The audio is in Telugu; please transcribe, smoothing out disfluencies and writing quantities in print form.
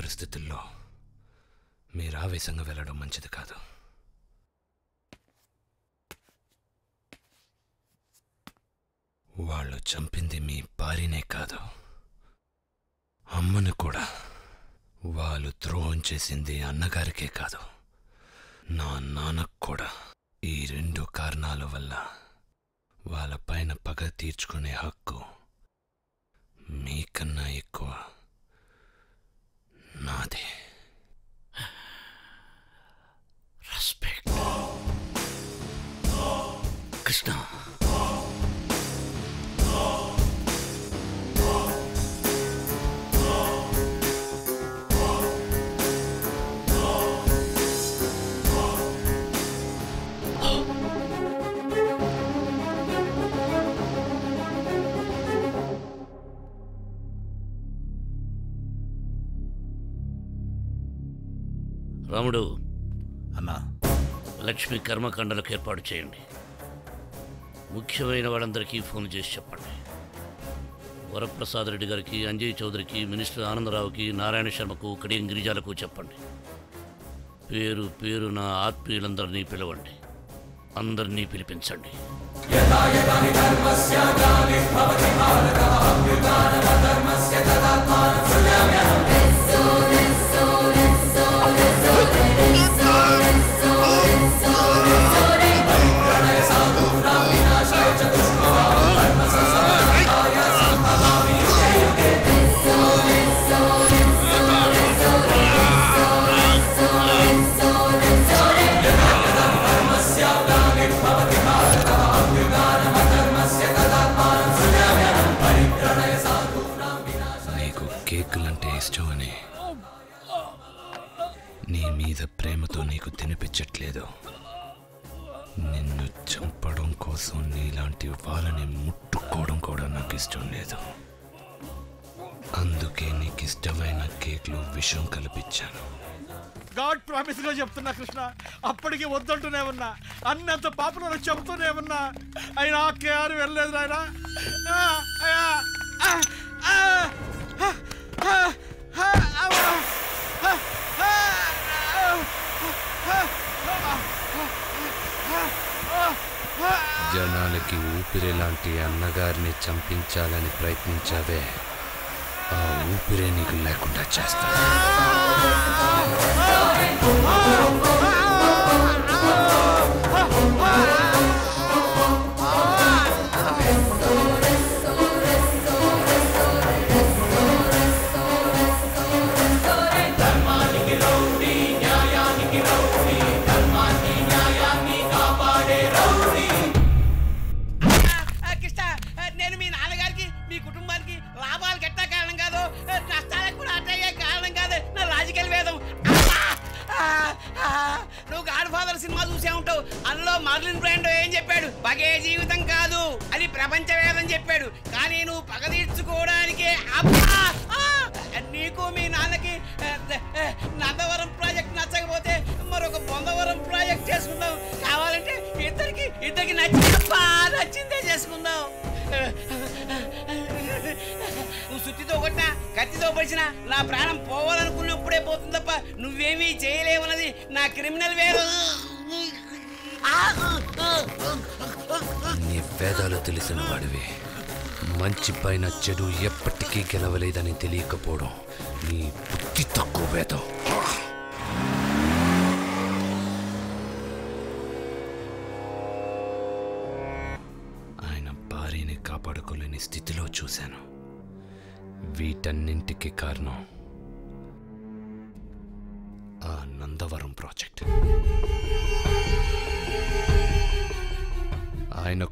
పరిస్థితుల్లో మీరు ఆవేశంగా వెళ్ళడం మంచిది కాదు. వాళ్ళు చంపింది మీ భార్యనే కాదు, అమ్మను కూడా. వాళ్ళు ద్రోహం చేసింది అన్నగారికే కాదు, నా నాన్నకు కూడా. ఈ 2 కారణాల వల్ల వాళ్ళ పైన పగ తీర్చుకునే హక్కు మీకన్నా ఎక్కువ నాదే. రెస్పెక్ట్. కృష్ణ, రాముడు అన్నా, లక్ష్మి కర్మకాండలకు ఏర్పాటు చేయండి. ముఖ్యమైన వాళ్ళందరికీ ఫోన్ చేసి చెప్పండి. వరప్రసాద్ రెడ్డి గారికి, అంజయ్ చౌదరికి, మినిస్టర్ ఆనందరావుకి, నారాయణ శర్మకు, కడియం గిరిజాలకు చెప్పండి. పేరు పేరున ఆత్మీయులందరినీ పిలవండి. అందరినీ పిలిపించండి. కేకులంటే ఇష్టమని నీ మీద ప్రేమతో నీకు తినిపించట్లేదు. నిన్ను చంపడం కోసం నీలాంటి వాళ్ళని ముట్టుకోవడం కూడా నాకు ఇష్టం లేదు. అందుకే నీకు ఇష్టమైన కేక్లో విషం కల్పించాను. గాడ్ ప్రామిస్ గా చెప్తున్నా కృష్ణ, అప్పటికి వద్దంటూనే ఉన్నా, అన్నంత పాపను చెబుతూనే ఉన్నా, అయినా కేఆర్ వెళ్ళలేదు నాయనా. జనాలకి ఊపిరి లాంటి అన్నగారిని చంపించాలని ప్రయత్నించావే, ఆ ఊపిరే నీకు లేకుండా చేస్తా. సినిమా చూసే ఉంటావు. అందులో మార్లిన్ బ్రాండో ఏం చెప్పాడు? పగే జీవితం కాదు, అది ప్రపంచ వేదం చెప్పాడు. కానీ నువ్వు పగ తీర్చుకోవడానికే నీకు మీ నాన్నకి నందవరం ప్రాజెక్ట్ నచ్చకపోతే మరొక బొందవరం ప్రాజెక్ట్ చేసుకుందాం. కావాలంటే ఇద్దరికి నచ్చిందే చేసుకుందాం. నువ్వు సుత్తితో కొట్టినా, కత్తితో పడిచినా నా ప్రాణం పోవాలనుకున్నప్పుడే పోతుంది తప్ప నువ్వేమీ చేయలేవన్నది నా క్రిమినల్ వేరు. నీ వేదాలు తెలిసిన వాడివి. మంచి పైన చెడు ఎప్పటికీ గెలవలేదని తెలియకపోవడం నీ బుద్ధి తక్కువ వేదం. ఆయన భార్యని కాపాడుకోలేని స్థితిలో చూశాను. వీటన్నింటికి కారణం ఆ నందవరం ప్రాజెక్ట్. ఆయన